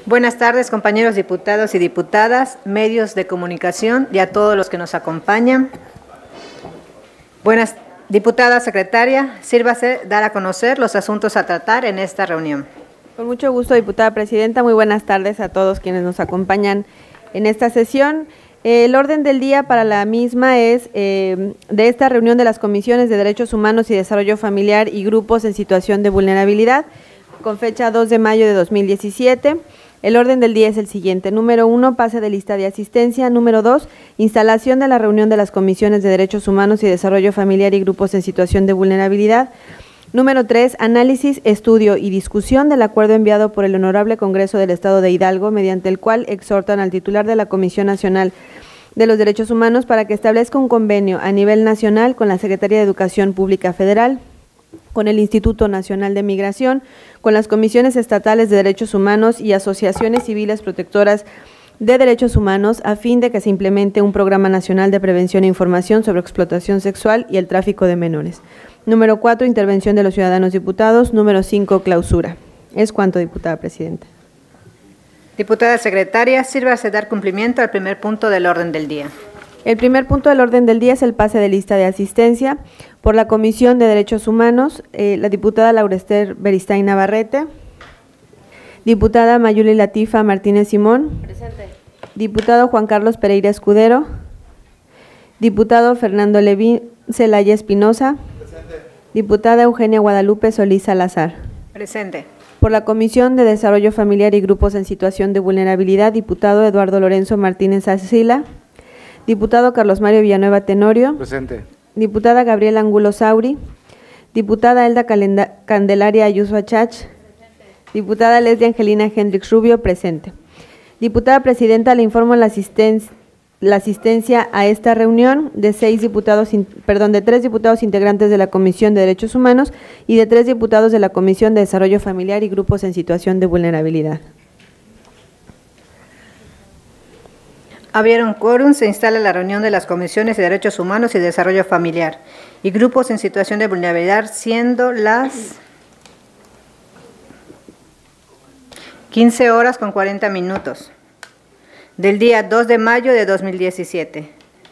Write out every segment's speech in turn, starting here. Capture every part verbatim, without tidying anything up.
Buenas tardes, compañeros diputados y diputadas, medios de comunicación y a todos los que nos acompañan. Buenas, diputada secretaria, sírvase dar a conocer los asuntos a tratar en esta reunión. Con mucho gusto, diputada presidenta. Muy buenas tardes a todos quienes nos acompañan en esta sesión. El orden del día para la misma es eh, de esta reunión de las Comisiones de Derechos Humanos y Desarrollo Familiar y grupos en situación de vulnerabilidad, con fecha dos de mayo de dos mil diecisiete. El orden del día es el siguiente. Número uno, pase de lista de asistencia. Número dos, instalación de la reunión de las Comisiones de Derechos Humanos y Desarrollo Familiar y grupos en situación de vulnerabilidad. Número tres, análisis, estudio y discusión del acuerdo enviado por el Honorable Congreso del Estado de Hidalgo, mediante el cual exhortan al titular de la Comisión Nacional de los Derechos Humanos para que establezca un convenio a nivel nacional con la Secretaría de Educación Pública Federal, con el Instituto Nacional de Migración, con las Comisiones Estatales de Derechos Humanos y asociaciones civiles protectoras de derechos humanos, a fin de que se implemente un programa nacional de prevención e información sobre explotación sexual y el tráfico de menores. Número cuatro, intervención de los ciudadanos diputados. Número cinco, clausura. Es cuanto, diputada presidenta. Diputada secretaria, sírvase dar cumplimiento al primer punto del orden del día. El primer punto del orden del día es el pase de lista de asistencia por la Comisión de Derechos Humanos, eh, la diputada Laura Ester Beristain Navarrete, diputada Mayuli Latifa Martínez Simón, presente. Diputado Juan Carlos Pereira Escudero, diputado Fernando Levín Celaya Espinosa, presente. Diputada Eugenia Guadalupe Solís Salazar, presente. Por la Comisión de Desarrollo Familiar y Grupos en Situación de Vulnerabilidad, diputado Eduardo Lorenzo Martínez Arcila, diputado Carlos Mario Villanueva Tenorio, presente. Diputada Gabriela Angulo Sauri, diputada Elda Calenda, Candelaria Ayuso Achach, presente. Diputada Leslie Angelina Hendrix Rubio, presente. Diputada presidenta, le informo la asistencia, la asistencia a esta reunión de seis diputados, perdón, de tres diputados integrantes de la Comisión de Derechos Humanos y de tres diputados de la Comisión de Desarrollo Familiar y Grupos en Situación de Vulnerabilidad. Abrieron quórum, se instala la reunión de las Comisiones de Derechos Humanos y Desarrollo Familiar y grupos en situación de vulnerabilidad, siendo las quince horas con cuarenta minutos del día dos de mayo de dos mil diecisiete.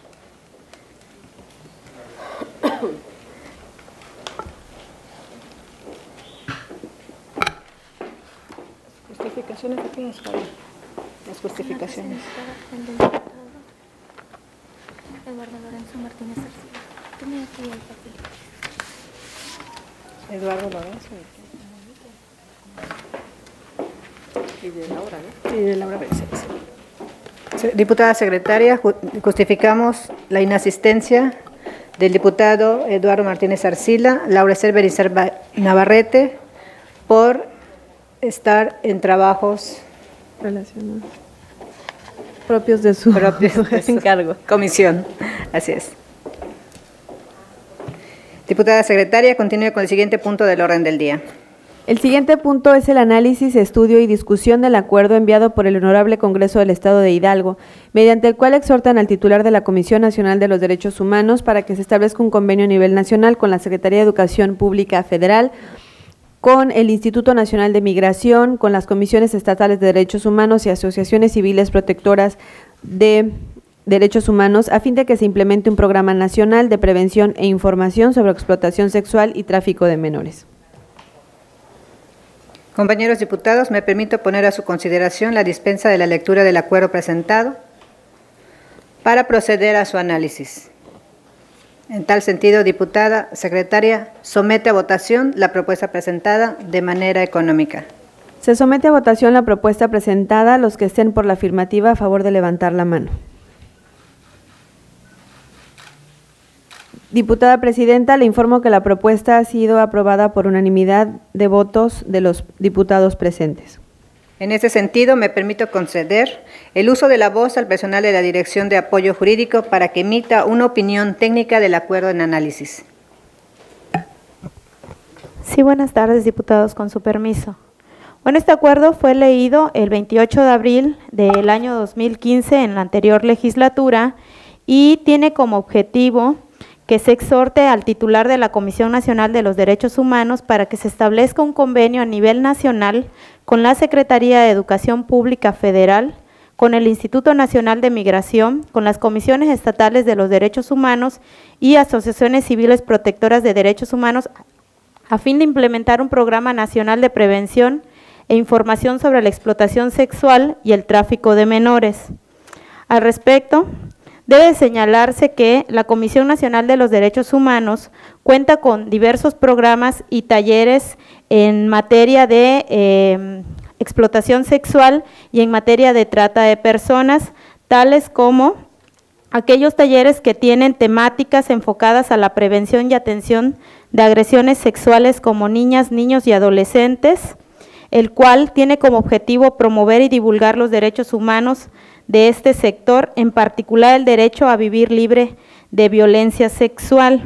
Justificaciones de quién es, Javier. Las justificaciones. Eduardo Lorenzo Martínez Arcila. Tiene aquí el papel. Eduardo Lorenzo. Y de Laura, ¿no? Y de Laura Becerra. Diputada secretaria, justificamos la inasistencia del diputado Eduardo Martínez Arcila, Laura Ester Beristain Navarrete, por estar en trabajos relacionados propios de su, propios de su encargo. Comisión. Así es. Diputada secretaria, continúe con el siguiente punto del orden del día. El siguiente punto es el análisis, estudio y discusión del acuerdo enviado por el Honorable Congreso del Estado de Hidalgo, mediante el cual exhortan al titular de la Comisión Nacional de los Derechos Humanos para que se establezca un convenio a nivel nacional con la Secretaría de Educación Pública Federal, con el Instituto Nacional de Migración, con las Comisiones Estatales de Derechos Humanos y asociaciones civiles protectoras de derechos humanos, a fin de que se implemente un programa nacional de prevención e información sobre explotación sexual y tráfico de menores. Compañeros diputados, me permito poner a su consideración la dispensa de la lectura del acuerdo presentado para proceder a su análisis. En tal sentido, diputada secretaria, somete a votación la propuesta presentada de manera económica. Se somete a votación la propuesta presentada. Los que estén por la afirmativa, a favor de levantar la mano. Diputada presidenta, le informo que la propuesta ha sido aprobada por unanimidad de votos de los diputados presentes. En ese sentido, me permito conceder el uso de la voz al personal de la Dirección de Apoyo Jurídico para que emita una opinión técnica del acuerdo en análisis. Sí, buenas tardes, diputados, con su permiso. Bueno, este acuerdo fue leído el veintiocho de abril del año dos mil quince en la anterior legislatura y tiene como objetivo que se exhorte al titular de la Comisión Nacional de los Derechos Humanos para que se establezca un convenio a nivel nacional con la Secretaría de Educación Pública Federal, con el Instituto Nacional de Migración, con las comisiones estatales de los derechos humanos y asociaciones civiles protectoras de derechos humanos a fin de implementar un programa nacional de prevención e información sobre la explotación sexual y el tráfico de menores. Al respecto, debe señalarse que la Comisión Nacional de los Derechos Humanos cuenta con diversos programas y talleres en materia de eh, explotación sexual y en materia de trata de personas, tales como aquellos talleres que tienen temáticas enfocadas a la prevención y atención de agresiones sexuales como niñas, niños y adolescentes, el cual tiene como objetivo promover y divulgar los derechos humanos de este sector, en particular el derecho a vivir libre de violencia sexual.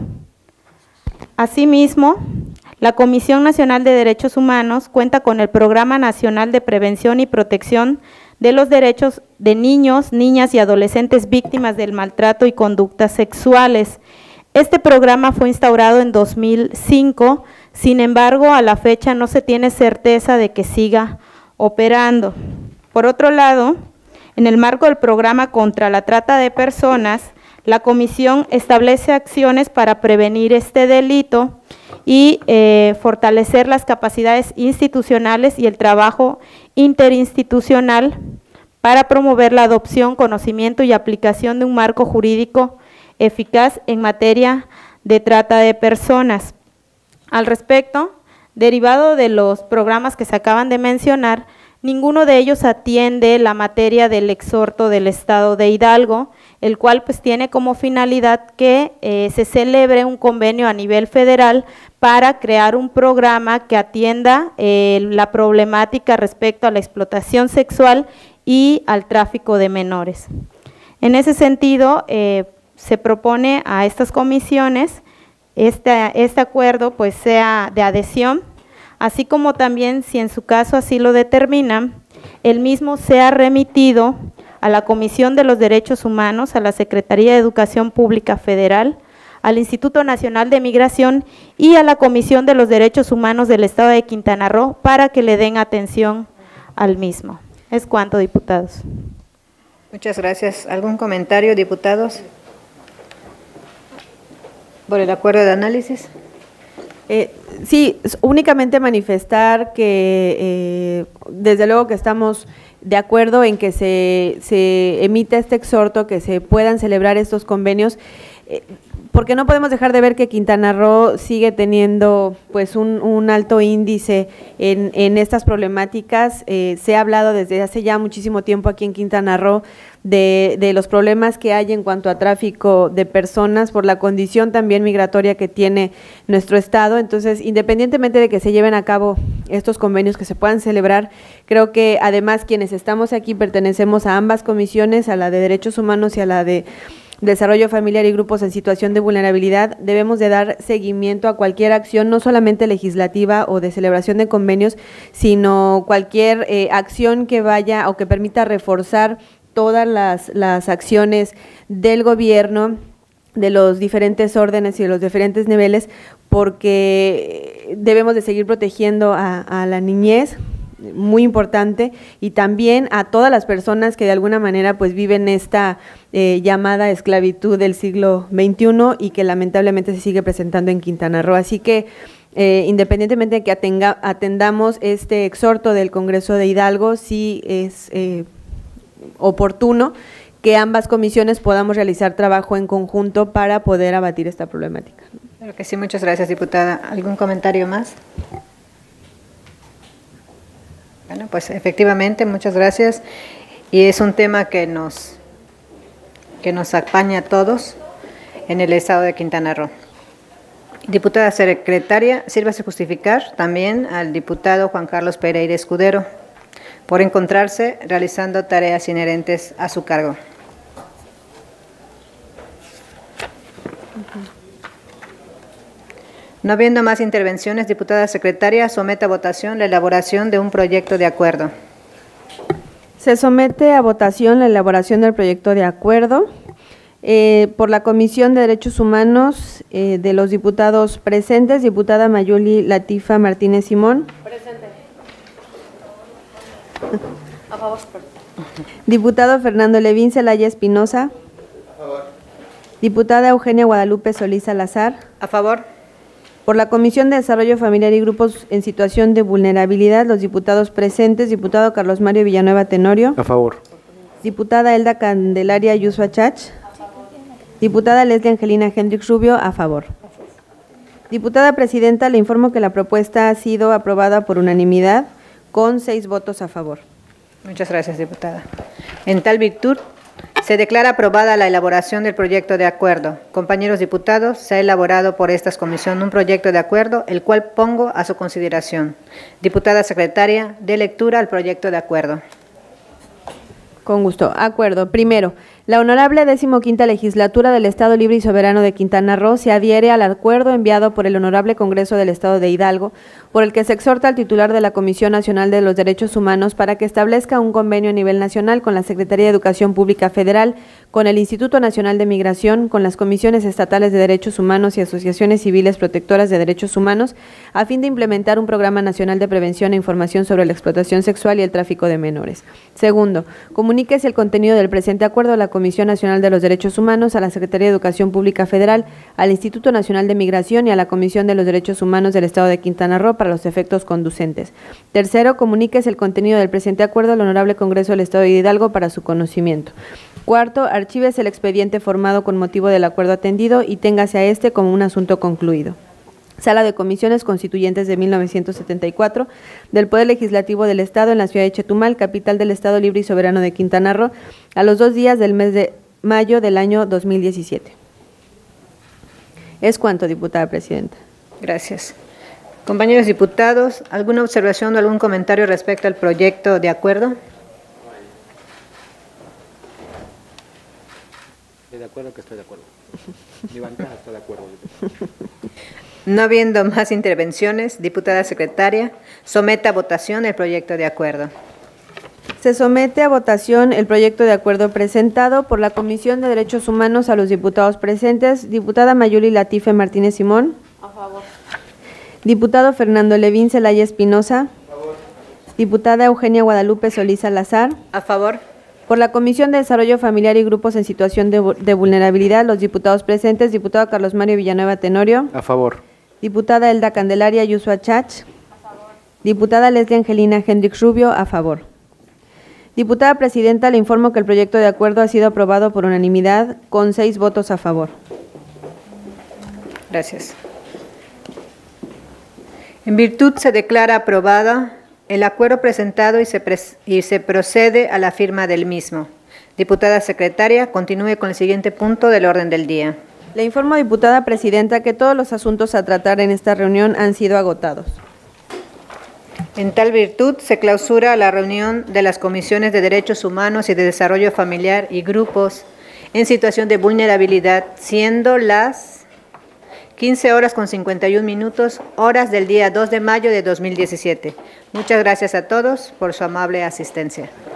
Asimismo, la Comisión Nacional de Derechos Humanos cuenta con el Programa Nacional de Prevención y Protección de los Derechos de Niños, Niñas y Adolescentes Víctimas del Maltrato y Conductas Sexuales. Este programa fue instaurado en dos mil cinco, sin embargo, a la fecha no se tiene certeza de que siga operando. Por otro lado, en el marco del programa contra la trata de personas, la Comisión establece acciones para prevenir este delito y eh, fortalecer las capacidades institucionales y el trabajo interinstitucional para promover la adopción, conocimiento y aplicación de un marco jurídico eficaz en materia de trata de personas. Al respecto, derivado de los programas que se acaban de mencionar, ninguno de ellos atiende la materia del exhorto del Estado de Hidalgo, el cual pues tiene como finalidad que eh, se celebre un convenio a nivel federal para crear un programa que atienda eh, la problemática respecto a la explotación sexual y al tráfico de menores. En ese sentido, eh, se propone a estas comisiones este, este acuerdo pues sea de adhesión, así como también, si en su caso así lo determinan, el mismo sea remitido a la Comisión de los Derechos Humanos, a la Secretaría de Educación Pública Federal, al Instituto Nacional de Migración y a la Comisión de los Derechos Humanos del Estado de Quintana Roo para que le den atención al mismo. Es cuanto, diputados. Muchas gracias. ¿Algún comentario, diputados? ¿Por el acuerdo de análisis? Eh, sí, únicamente manifestar que eh, desde luego que estamos de acuerdo en que se, se emita este exhorto, que se puedan celebrar estos convenios, eh, porque no podemos dejar de ver que Quintana Roo sigue teniendo pues un, un alto índice en, en estas problemáticas. Eh, se ha hablado desde hace ya muchísimo tiempo aquí en Quintana Roo de, de los problemas que hay en cuanto a tráfico de personas por la condición también migratoria que tiene nuestro estado. Entonces, independientemente de que se lleven a cabo estos convenios, que se puedan celebrar, creo que además quienes estamos aquí pertenecemos a ambas comisiones, a la de Derechos Humanos y a la de Desarrollo Familiar y Grupos en Situación de Vulnerabilidad, debemos de dar seguimiento a cualquier acción, no solamente legislativa o de celebración de convenios, sino cualquier eh, acción que vaya o que permita reforzar todas las, las acciones del gobierno, de los diferentes órdenes y de los diferentes niveles, porque debemos de seguir protegiendo a, a la niñez, muy importante, y también a todas las personas que de alguna manera pues viven esta eh, llamada esclavitud del siglo veintiuno y que lamentablemente se sigue presentando en Quintana Roo. Así que eh, independientemente de que atenga, atendamos este exhorto del Congreso de Hidalgo, sí es eh, oportuno que ambas comisiones podamos realizar trabajo en conjunto para poder abatir esta problemática. Claro que sí, muchas gracias, diputada. ¿Algún comentario más? Bueno, pues efectivamente, muchas gracias. Y es un tema que nos, que nos acompaña a todos en el estado de Quintana Roo. Diputada secretaria, sírvase justificar también al diputado Juan Carlos Pereira Escudero por encontrarse realizando tareas inherentes a su cargo. No habiendo más intervenciones, diputada secretaria, somete a votación la elaboración de un proyecto de acuerdo. Se somete a votación la elaboración del proyecto de acuerdo. Eh, por la Comisión de Derechos Humanos, eh, de los diputados presentes, diputada Mayuli Latifa Martínez Simón. Presente. A favor. Diputado Fernando Levín Celaya Espinosa. A favor. Diputada Eugenia Guadalupe Solís Salazar. A favor. Por la Comisión de Desarrollo Familiar y Grupos en Situación de Vulnerabilidad, los diputados presentes, diputado Carlos Mario Villanueva Tenorio. A favor. Diputada Elda Candelaria Yusua Chach. Diputada Leslie Angelina Hendrix Rubio, a favor. Diputada Presidenta, le informo que la propuesta ha sido aprobada por unanimidad con seis votos a favor. Muchas gracias, diputada. En tal virtud, se declara aprobada la elaboración del proyecto de acuerdo. Compañeros diputados, se ha elaborado por esta comisión un proyecto de acuerdo, el cual pongo a su consideración. Diputada secretaria, dé lectura al proyecto de acuerdo. Con gusto. Acuerdo. Primero, la honorable decimoquinta legislatura del Estado Libre y Soberano de Quintana Roo se adhiere al acuerdo enviado por el honorable Congreso del Estado de Hidalgo, por el que se exhorta al titular de la Comisión Nacional de los Derechos Humanos para que establezca un convenio a nivel nacional con la Secretaría de Educación Pública Federal, con el Instituto Nacional de Migración, con las comisiones estatales de derechos humanos y asociaciones civiles protectoras de derechos humanos, a fin de implementar un programa nacional de prevención e información sobre la explotación sexual y el tráfico de menores. Segundo, comuníquese el contenido del presente acuerdo a la Comisión Nacional de los Derechos Humanos, a la Secretaría de Educación Pública Federal, al Instituto Nacional de Migración y a la Comisión de los Derechos Humanos del Estado de Quintana Roo para los efectos conducentes. Tercero, comuníquese el contenido del presente acuerdo al Honorable Congreso del Estado de Hidalgo para su conocimiento. Cuarto, archívese el expediente formado con motivo del acuerdo atendido y téngase a este como un asunto concluido. Sala de Comisiones Constituyentes de mil novecientos setenta y cuatro del Poder Legislativo del Estado en la ciudad de Chetumal, capital del Estado Libre y Soberano de Quintana Roo, a los dos días del mes de mayo del año dos mil diecisiete. Es cuanto, diputada presidenta. Gracias. Compañeros diputados, ¿alguna observación o algún comentario respecto al proyecto de acuerdo? Estoy de acuerdo que estoy de acuerdo. Mi bancada está de acuerdo. No habiendo más intervenciones, diputada secretaria, someta a votación el proyecto de acuerdo. Se somete a votación el proyecto de acuerdo presentado por la Comisión de Derechos Humanos a los diputados presentes. Diputada Mayuli Latife Martínez Simón. A favor. Diputado Fernando Levín Celaya Espinosa. A favor. Diputada Eugenia Guadalupe Solís Salazar. A favor. Por la Comisión de Desarrollo Familiar y Grupos en Situación de, de Vulnerabilidad, los diputados presentes, diputado Carlos Mario Villanueva Tenorio. A favor. Diputada Elda Candelaria Yusua Chach. A favor. Diputada Leslie Angelina Hendrix Rubio. A favor. Diputada Presidenta, le informo que el proyecto de acuerdo ha sido aprobado por unanimidad con seis votos a favor. Gracias. En virtud se declara aprobada el acuerdo presentado y se, pres y se procede a la firma del mismo. Diputada secretaria, continúe con el siguiente punto del orden del día. Le informo, diputada presidenta, que todos los asuntos a tratar en esta reunión han sido agotados. En tal virtud, se clausura la reunión de las Comisiones de Derechos Humanos y de Desarrollo Familiar y Grupos en Situación de Vulnerabilidad, siendo las quince horas con cincuenta y un minutos, horas del día dos de mayo de dos mil diecisiete. Muchas gracias a todos por su amable asistencia.